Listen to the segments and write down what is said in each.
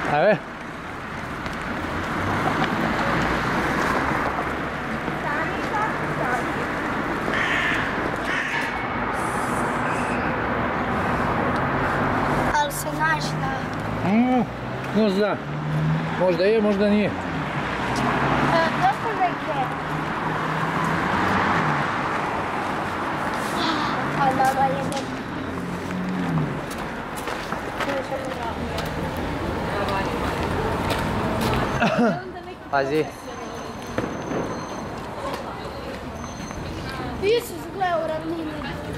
Ajde. Ali se našla. No zna. Možda je, možda nije. Dosta neke. A mama je neka. Pazi. Ti se zgleda u ravnini.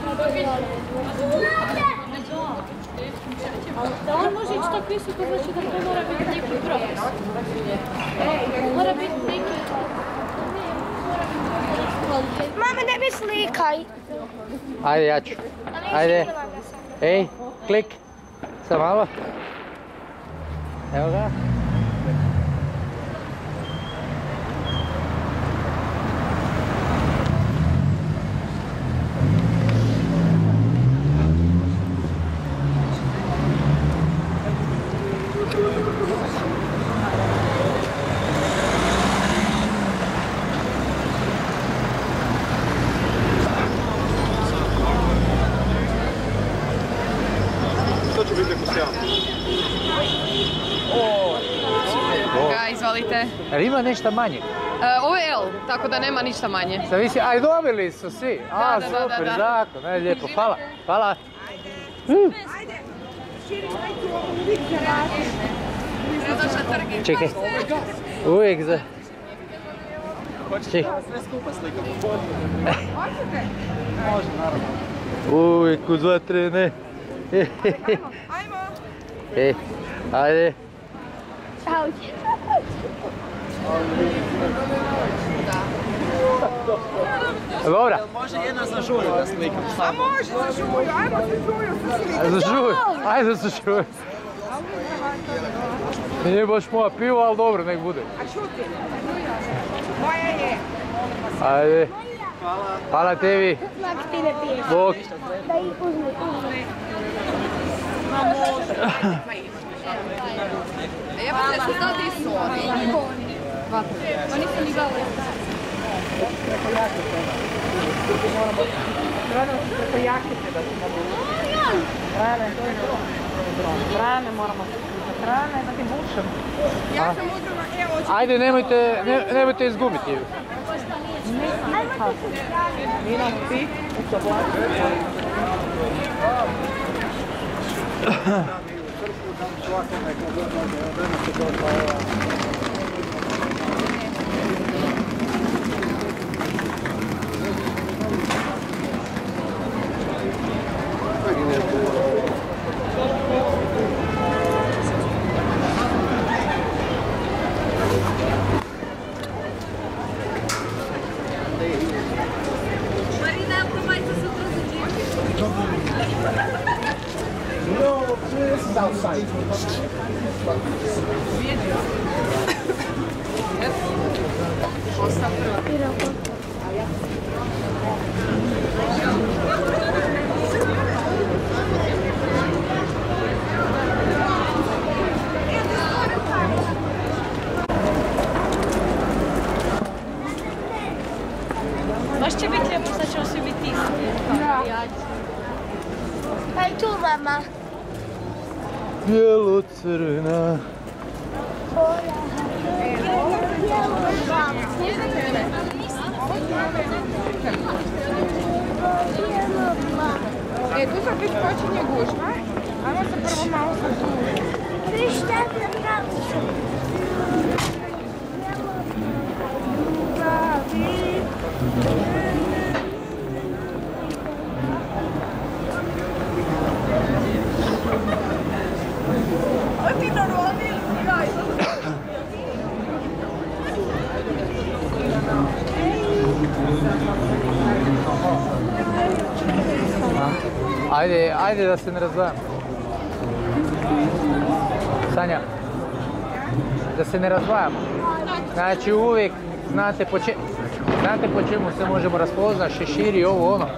Da on može ići tako visoko, znači da to mora biti neki propis. Mora biti neki... Mama, ne mi slikaj. Ajde, ja ću. Ajde. Ej, klik. Sad malo. Evo ga. Izvolite. Jel ima nešto manje? Ovo je L, tako da nema ništa manje. Zavisi, aj dobili su svi. A, super, zakon, aj lijepo, hvala. Hvala. Čekaj, uvijek za... Čekaj. Uvijek uz Vatrene. Ajmo. Ajde. Ćao. Dobra. Može jedna za žulju da slikam. A može za žulju, ajmo za žulju da slikam. Za žulju, ajde za žulju. Nije baš moja piva, ali dobro, nek bude. A šuti, moja je. Ajde. Hvala tebi. Svaki ti ne piješ. Bok. Da ih uzmi. Ma može. Ja pa nešto da ti su oni. Oni su ni gale. Preko jakite da se mogu. Trane moramo za trane da ti bušem. Ja sam uzela, evo. Ajde, nemojte izgubiti. Imam pit u soblaku. Outside. Baš će biti lijepo, sad ćemo svi biti isti. Aj tu, mama. Bijelo crna. Tu sad već počinje gužva. Ajmo se prvo malo sačuvati. Vi šta se pravi? Ajde da se ne razdvajam. Sanja, da se ne razdvajamo. Znači uvijek znate po čemu se možemo raspoznati, šeširi, ovo, ono.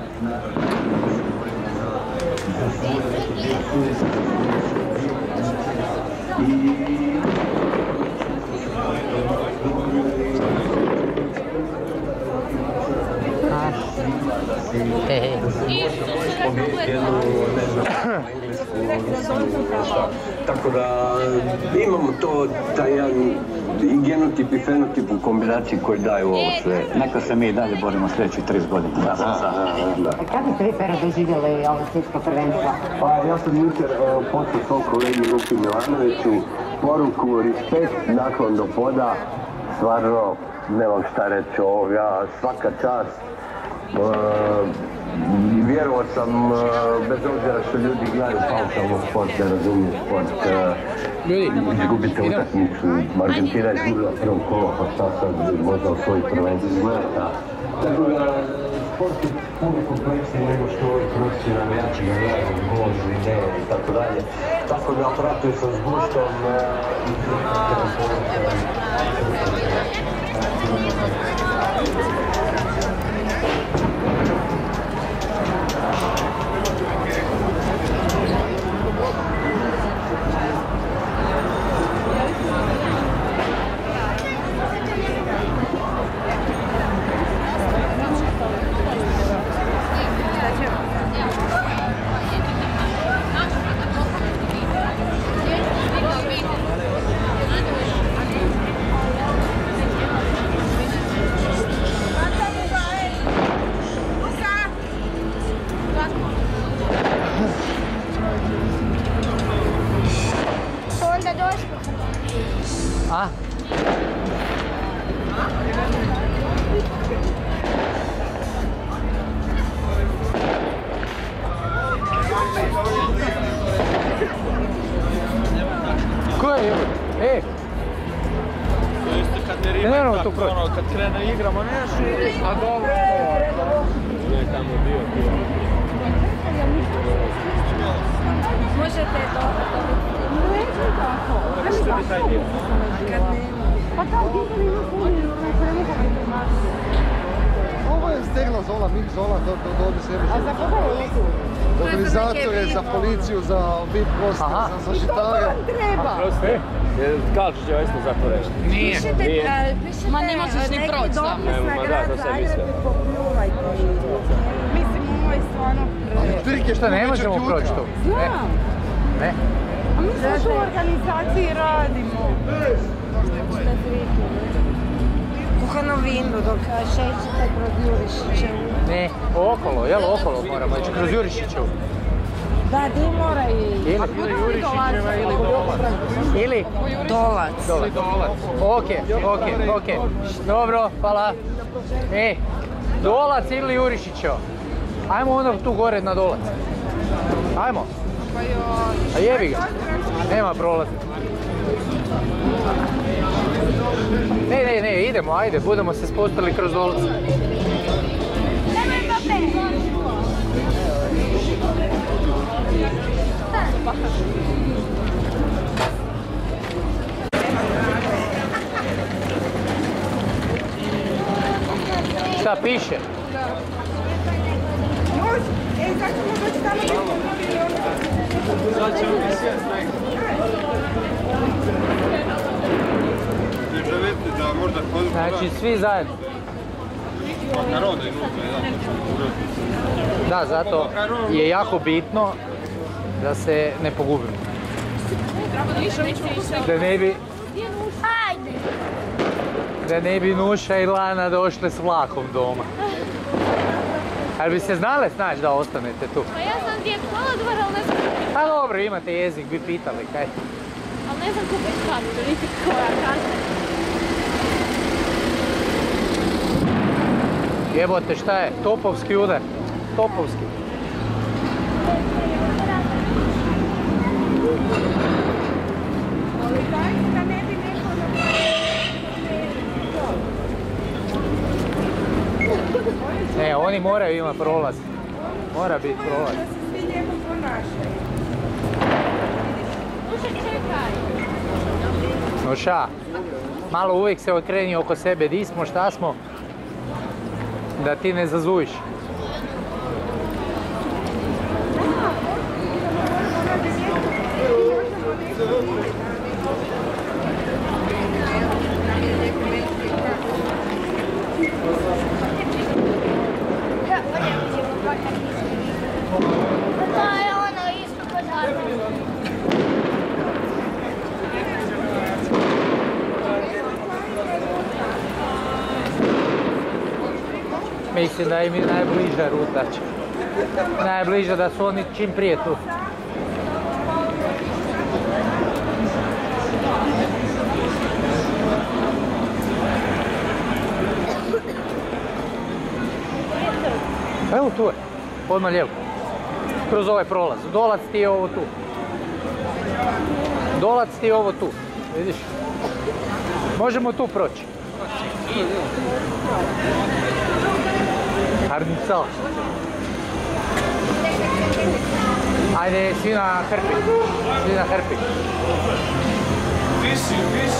Tako da imamo to, taj jedan i genotip i fenotip u kombinaciji koji daju ovo sve. Neka se mi i dalje borimo sljedećih 30 godina. Kako ste vi Pero doživjeli ovo svjetsko prvenstvo? Pa ja sam jučer poslao svom kolegi Luki Milanoviću poruku, respekt, nakon do poda, stvarno nemam šta reći ovoga, svaka čast. Vjerovao sam, bez obzira što ljudi gledaju paušalno sport, ne razumiju sport, izgubite utakmicu, Argentina je izgubila prvo kolo, pa šta sad možda u svojih prvenci izgleda. Tako da, sport je puno kompleksniji nego što ovi profesionalni jači ga gledaju, gol, ideje i tako dalje. Tako da pratio sam s guštom i A? Ko je evo? Ej! Ne moramo tu proći. Kad krene igramo nešto i... A dobro. Ne, tamo bio. Možete to. Neću tako. Pa kao djedovi ne premukati informacije. Ovo je stegla Zola, Mik Zola, dođe sebi. A za koga je tu? Za organizatore, za policiju, za VIP goste, za zaštitare. Treba. Kalčić je isto za to reći. Nije. Ma ne možeš ni proći tamo. Ma da, to sam mislio. Mislim, ovo je stvarno... Ali trike Šta, ne možemo proći tu? Znam. Ne? A mi sad u organizaciji radimo. Kuhano vino dok šećete kroz Jurišićevu. Ne, okolo, jel okolo moramo ići, kroz Jurišićevu. Da, di mora i... Ili Jurišićeva ili Dolac. Ili? Dolac. Okej. Dobro, hvala. Dolac ili Jurišićeva. Ajmo onda tu gore na Dolac. Ajmo. A jebi ga. Nema prolaza. Ne, idemo, ajde, budemo se spustili kroz Dolac. Šta piše? Sad ćemo doći tamo gdje smo bili onda. Sad ćemo mi sjest nekako. Znači, svi zajedno. Makarone i nutra, jedan. Da, zato je jako bitno da se ne pogubimo. Da ne bi Nuša i Lana došle s vlakom doma. Ali bi se znale snaći da ostanete tu? Pa ja znam gdje je kolodvor, ali ne znam kupiti. Pa dobro, imate jezik, bi pitali kaj. Ali ne znam kupiti kartu, niti koja karta. Jebote, šta je? Topovski udar. Topovski. Ne, oni moraju imati prolaz. Mora biti prolaz. Da se svi lijepo ponašaju. Nuša, malo uvijek se okreni oko sebe, di smo, šta smo, da ti ne zazujiš. Mislim da im je najbliža ruta. Najbliža da su oni čim prije tu. Evo tu je, odmah lijevo. Kroz ovaj prolaz. Dolac ti je ovo tu. Dolac ti je ovo tu. Vidiš? Možemo tu proći. Arnica. Ajde, svi na hrpi. Svi na hrpi. Visi.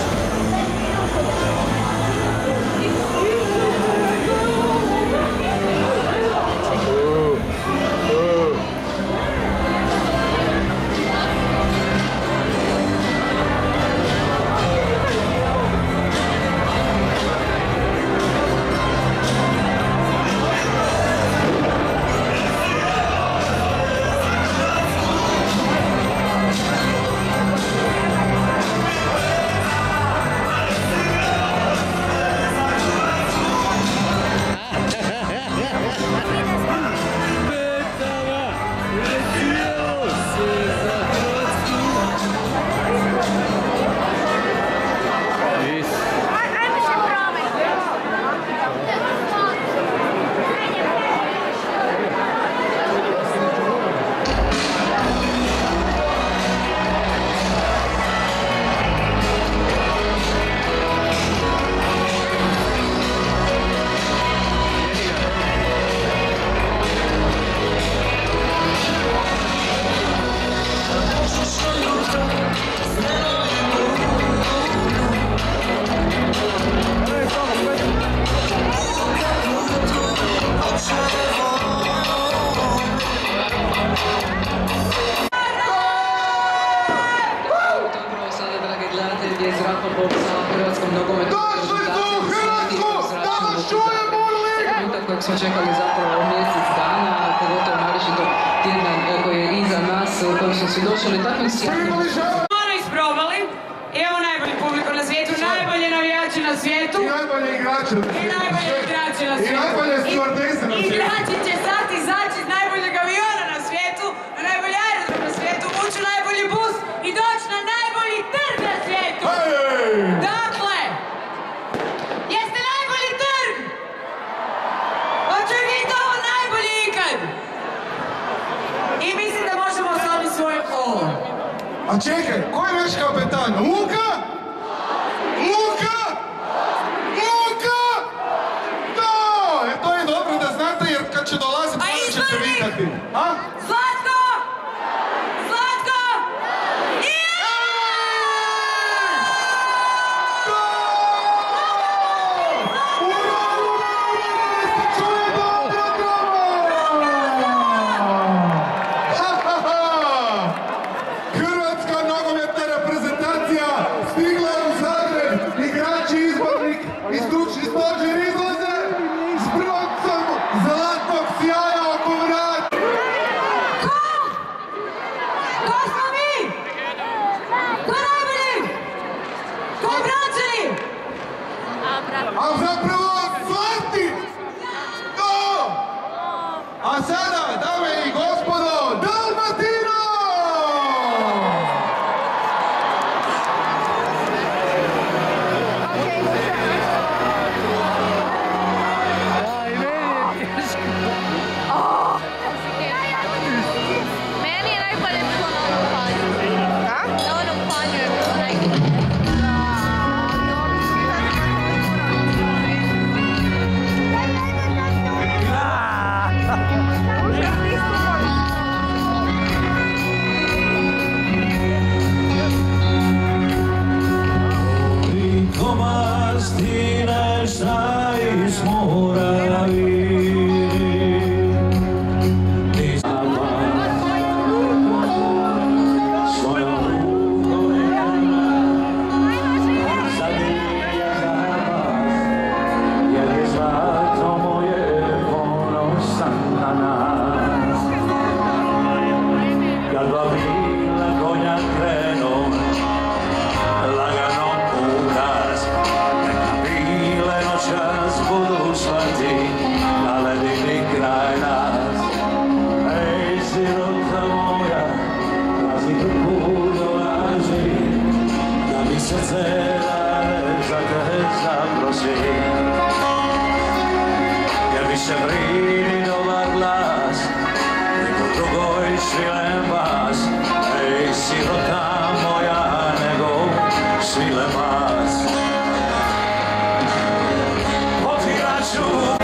Smo čekali zapravo mjesec dana, pogotovo naročito tjedna koji je iza nas, u kojem smo svjedočili takvim sjajnim. Ono isprobali, imamo najbolji publiku na svijetu, najbolje navijače na svijetu. I najbolje igrače na svijetu. I najbolje igrače na svijetu. I najbolje stewardese na svijetu. Igrači će sad izaći iz najboljeg aviona na svijetu, na najbolji aerodrom na svijetu, ući u najbolji bus i doći na najbolji trg na svijetu. Dakle, jeste najbolji trg? Hoće biti ovo najbolji ikad. I mislim da možemo osnoviti svoje kolo. A čekaj, ko je naš kapetan? Luka? Luka? Luka? Da! To je dobro da znate jer kad će dolaziti onda ćete vidjeti. A? Zlatko! Zlatko! Hrvatska nogometna reprezentacija stiže srce za te zaprosi, jer mi se vridi dobar glas, neko drugoj svilem vas, ej sirota moja, nego svilem vas. Otirat ću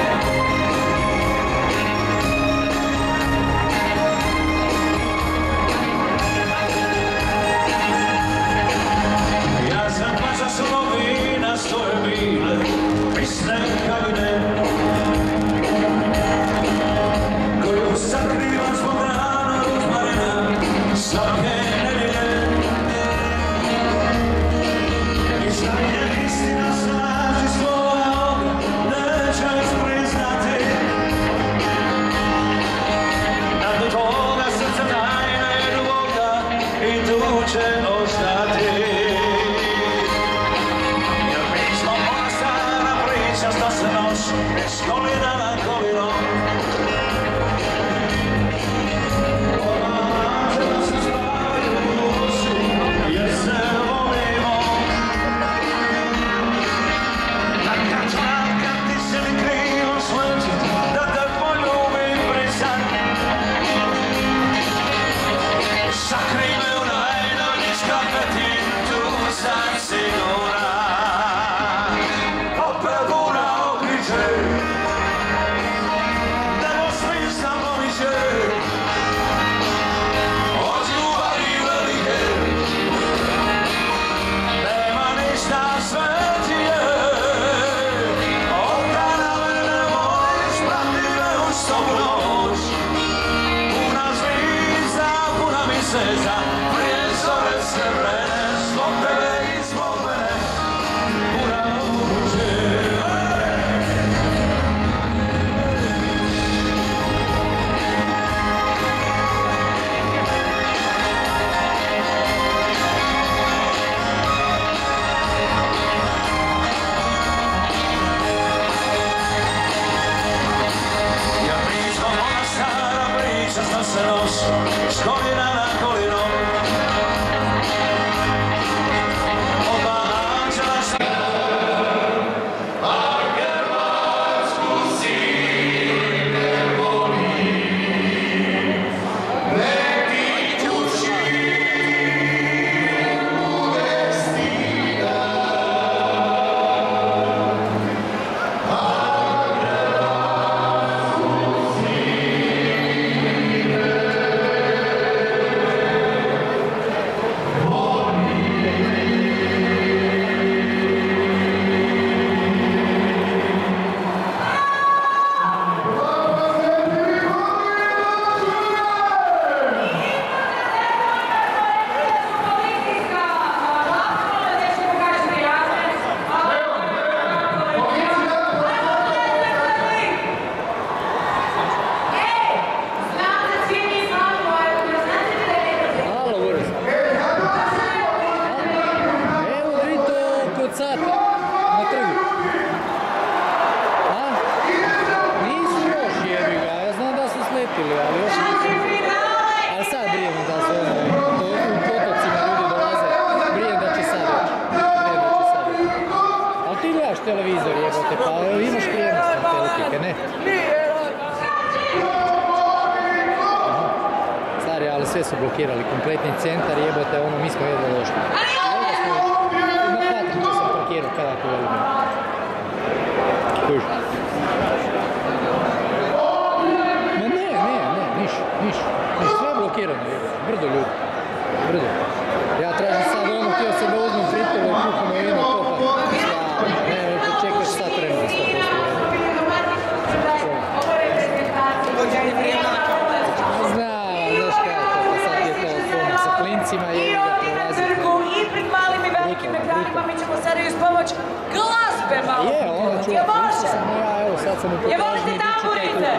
sve su blokirali, kompletni centar, jebote, ono, mi smo jedva došli. Na Vatreni sam parkirao kada to velim. Kuži. Ma ne, niš, sve je blokirano, brdo ljudi, brdo. Ja tražim sad ono, htio sam da uzmem fritove i kuhamo jedno kopa. Ne, počekaš sad vremena 100%. Znaš kada je to, pa sad je to odmah sa klincima i ga prolazi. I pred malim i velikim ekranima mi ćemo sada uz pomoć glazbe malo. Je, ono čuva, klica sam ja, evo sad sam u potražnji. Je volite tamburice?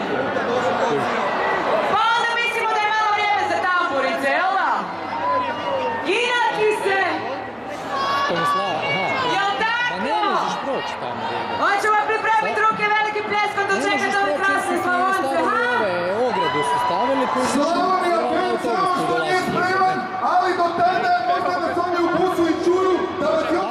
Pa onda mislimo da je malo vrijeme za tamburice, jel da? Inaki se! Tomislava, aha. Jel tako? Ma ne možeš proći tamo, jebe. Hoćemo pripremiti ruke velikim pljeskom do čekati ove krasne Slavonce, ha? Ogradu su stavili, Slavonija pred Savskom je spreman, ali do tada možda nas oni u busu i čuju da vas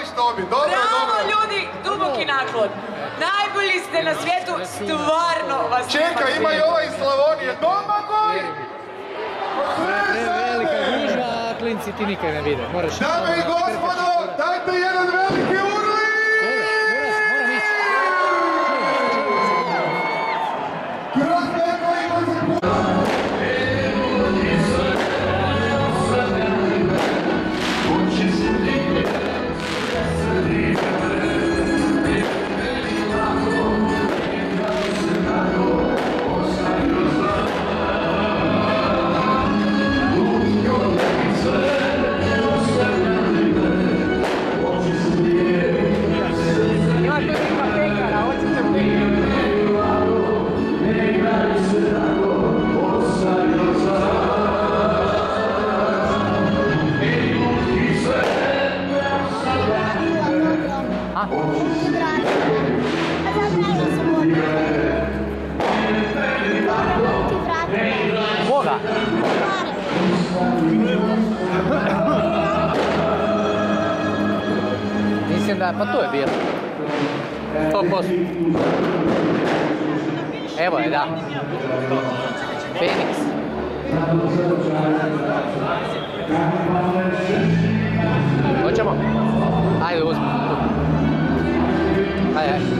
Hvališ Tobi, dobro, Bravo dobro. ljudi, duboki naklon. Najbolji ste na svijetu, stvarno vas nema. Čekaj, ima i ova iz Slavonije. Domagoj! Velika gužva, a klinci ti nikad ne vide. Moraš... Dame i gospodo, dajte jedan veliki urli! Moram ići. Boga! Mislim da, pa to je bilo. 100%. Evo je, da. Feniks. Hoćemo? Ajde, uzmi. Ajde, ajde.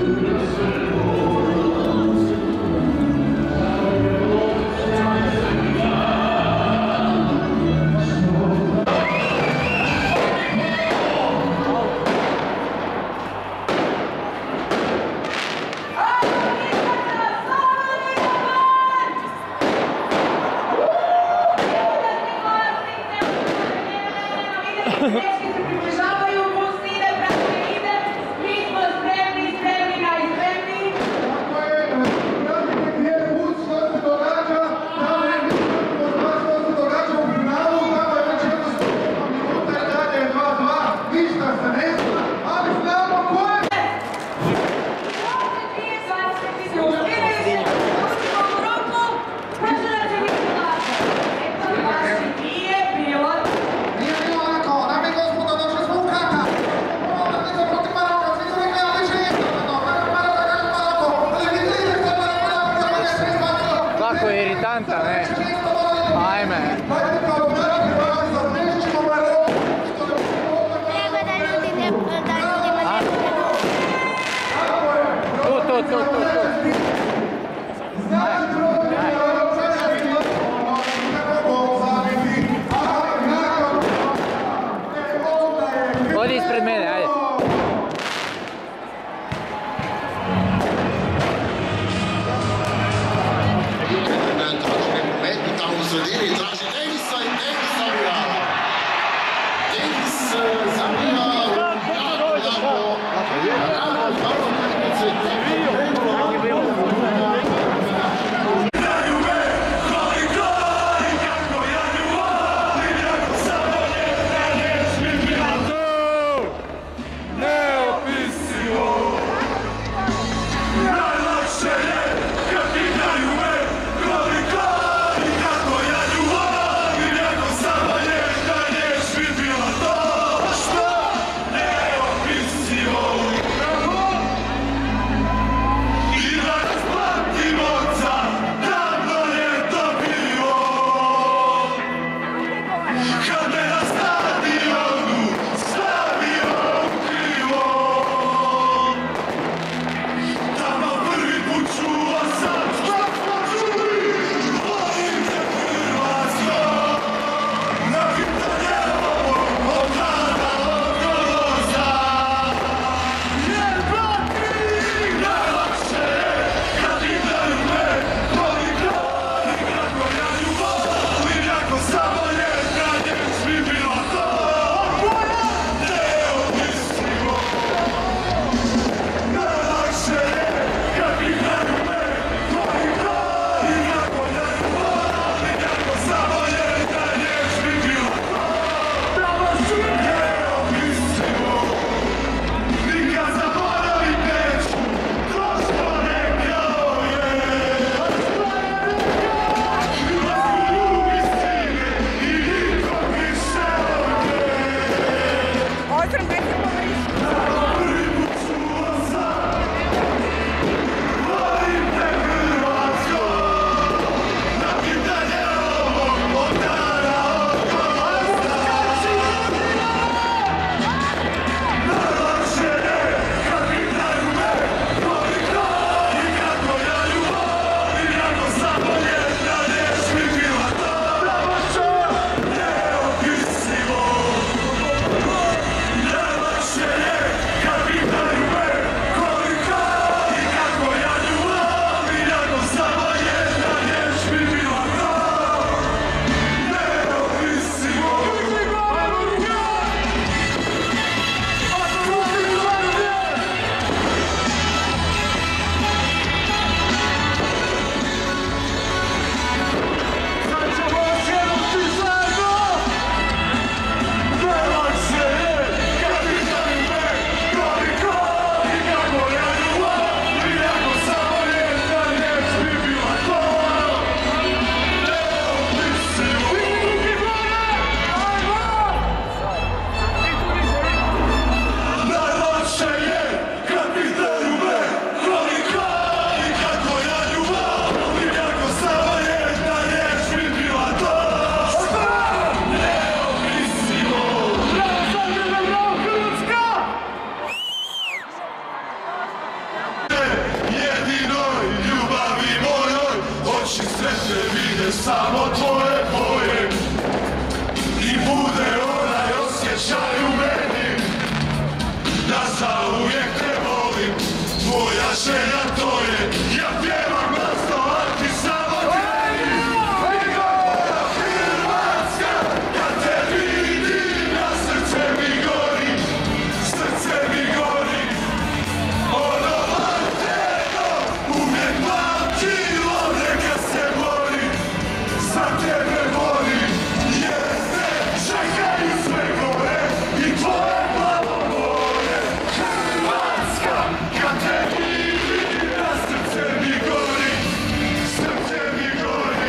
Kako je iritanta, ne? Ajme. Tu. Odi ispred mene, ajde. Tamo u sredini traži Davisa i Davisa Vira. Davis zabija jako, vrlo tehnice. samo tvoje boje i bude onaj osjećaj u meni da zauvijek te volim. Tvoja želja to je, ja pjevam glasno, a ti samo kreni. Moja Hrvatska, kad te vidim, na srce mi gori, srce mi gori. Ono Vatreno uvijek pamtilo, neka se bori, za tebe bori, jer te čekaju sve gore i tvoje plavo more. Hrvatska, kad te vidim, na srce mi gori, srce mi gori.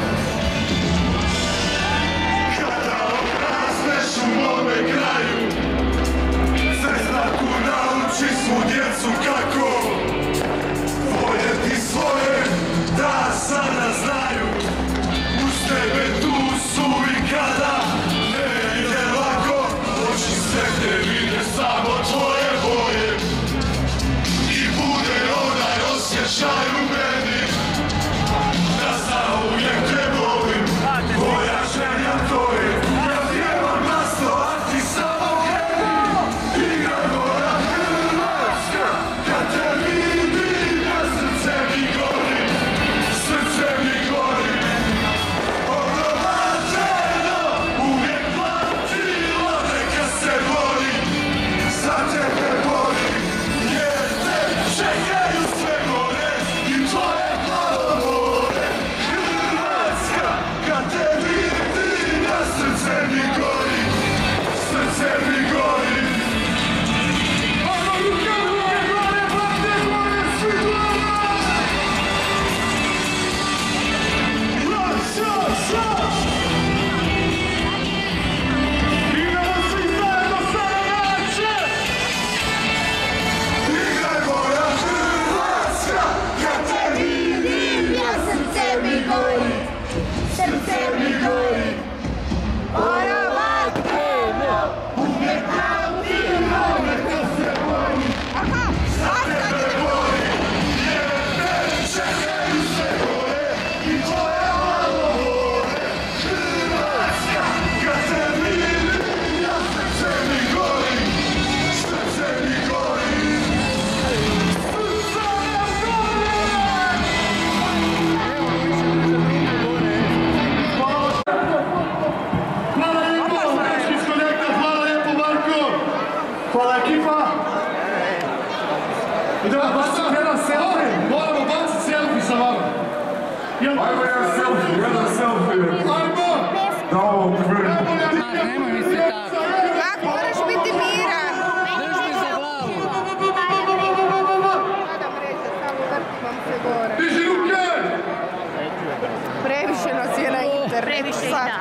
Kada oprazneš u mome kraju, Zvezdaku nauči svu djecu kako voljeti svoje, da sada znaju. Uz tebe tu su i kada ne ide lako, oči sve te vide samo tvoje boje i bude onaj osjećaj u meni da zauvijek te volim. Moja želja to je, ja pjevam glasno, a ti samo kreni. Igraj moja Hrvatska, kad te vidim, na srce mi gori, srce mi gori. Ono Vatreno uvijek pamtilo, neka se bori, za tebe bori, jer te čekaju sve gore i tvoje plavo more. Hrvatska, kad te vidim, na srce mi gori, srce mi gori. Ono ruke gore, Vatrene gore, svi glava! Još! Idemo svi zajedno sada naše! Igraj moja Hrvatska, kad te vidim, Ja srce mi gori, srce mi gori. Ono Vatreno uvijek pamtilo, neka se bori. za tebe bori, jer te čekaju sve gore i tvoje plavo more. Hrvatska, kad te vidim, ja srce mi gori, srce mi gori. Srce Hvala lijepo, Hrvatski konektor, hvala lijepo Marko, hvala ekipa. Idemo baciti jedan selfie, moramo baciti selfie sa vama. Ajmo jedan selfie. Ajmo! Da ovo prvi. Nemoj mi se tako. Kako moraš biti miran? Drži mi za glavu. Sada mreže, samo vrti vam se gore. Diži ruke! Previše nas je na internetu. Previše i sad. da.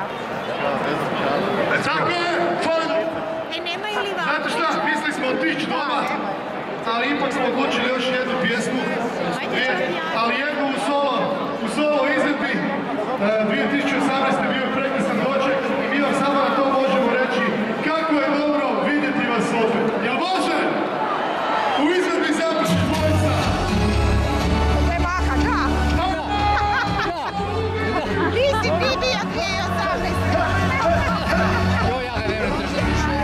Tako je, fajn. Nemaju li vam? Znate šta, mislili smo otići doma, ali ipak smo odlučili još jednu pjesmu, ali jednu u solo izvedbi. 2018. bio je prekrasan doček i mi vam samo na to možemo reći kako je dobro vidjeti vas opet. Jel može? U izvedbi Zaprešić Boysa. To je baka, da. Ti si vidio 2018. Jo, ja ga ne vrem držati više.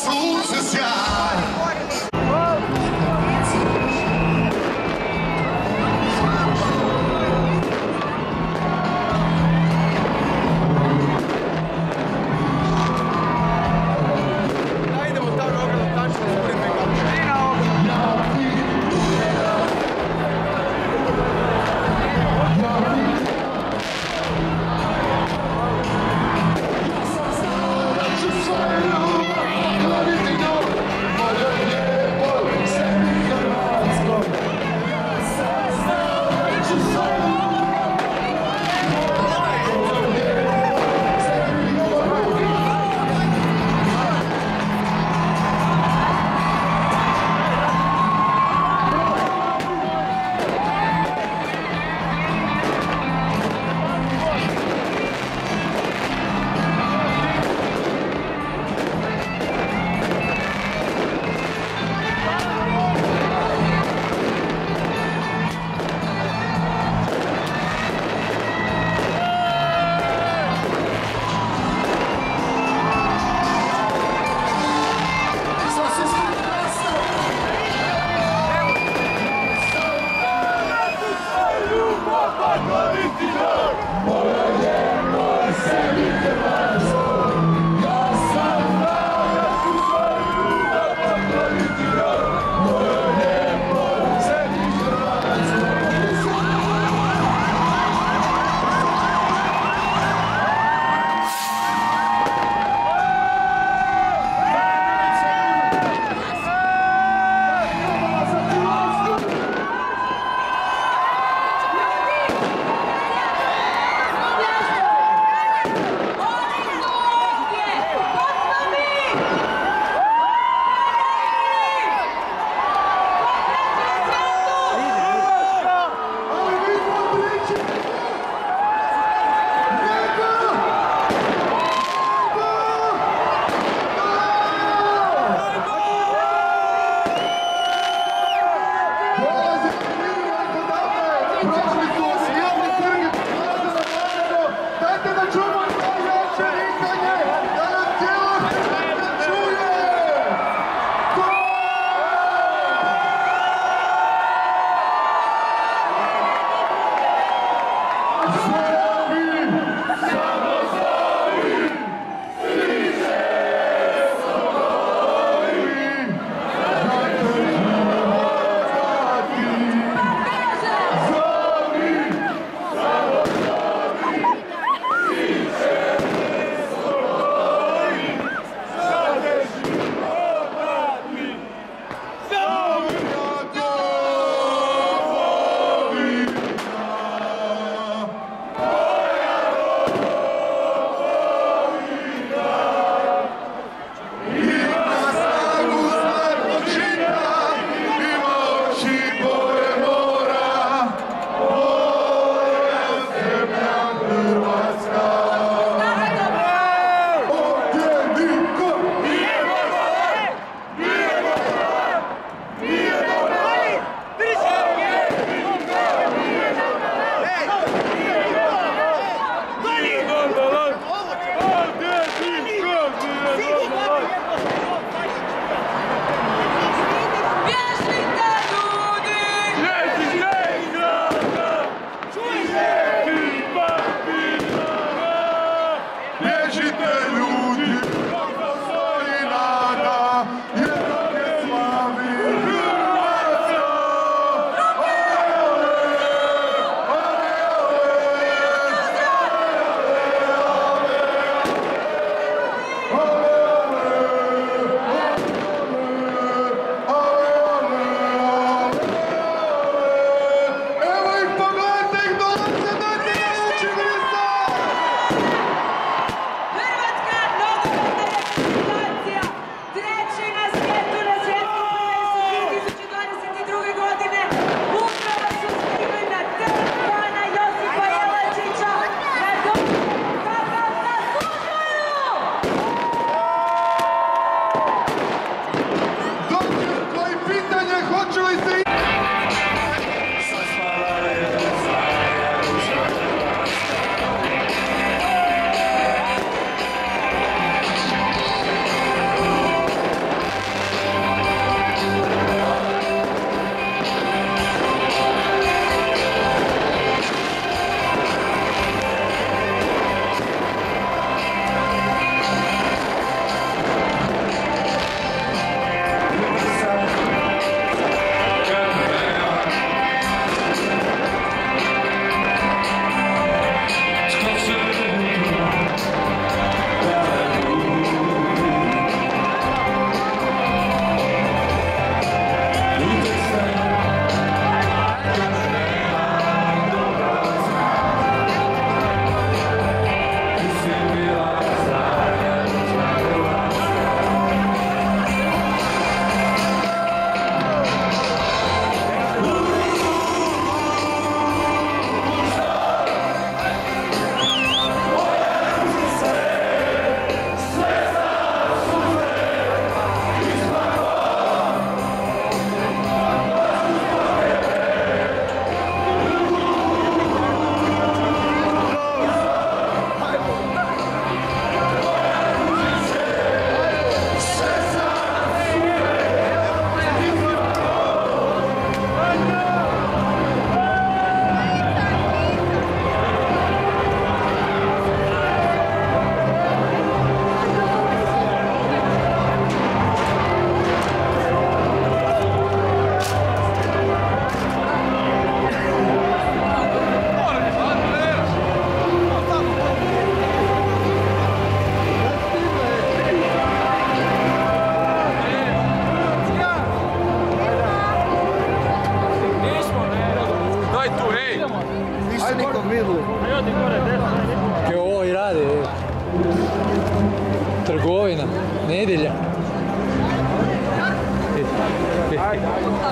sunce sjaj.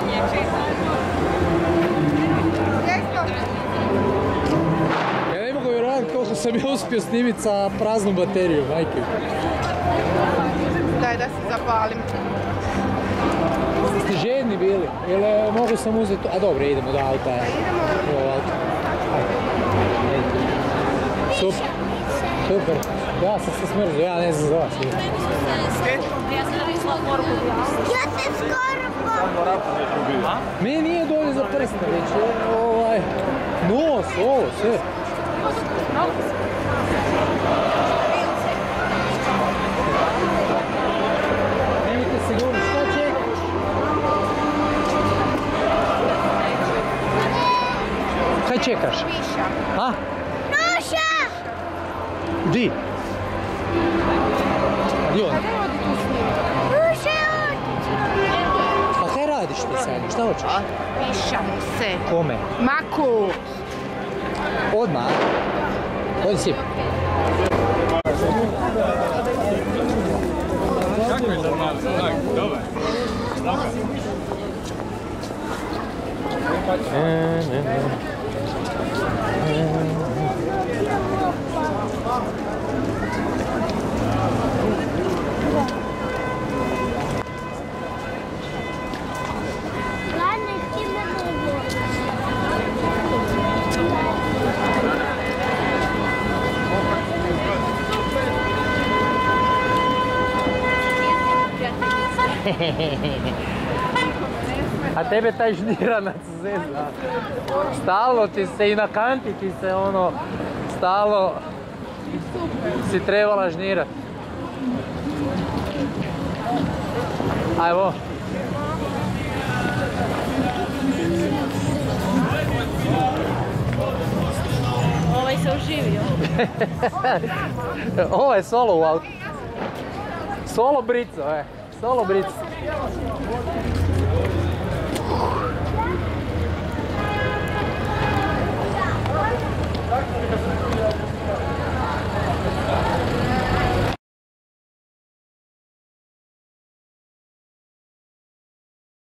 Ja ne mogu vjerovati koliko sam ja uspio snimiti sa praznom baterijom, majke. Daj da se zapalim. Ste žedni bili? Ili mogu sam uzeti... A dobro, idemo do auta. Idemo. Super. Super. Ja sam se smrzio, ja ne znam za vas. Ja sam napisala poruku. Ja se skoro Meni nije dođe za prste, već je nos, ovo, sve. Nemojte sigurno, šta čekaš? Kaj čekaš? Miša. A? Noša! Di? Di on? Pa kaj radiš ti sad? Šta hoćeš? Pišamo se. Kome? Maku. Odmah? Odi si. A tebe taj ždiranac zezna. Stalno ti se i na kanti ti se ono, stalno si trebala ždirat. Ajmo. Ovaj se uživio. Ovo je solo u autu. Solo brico, solo brico.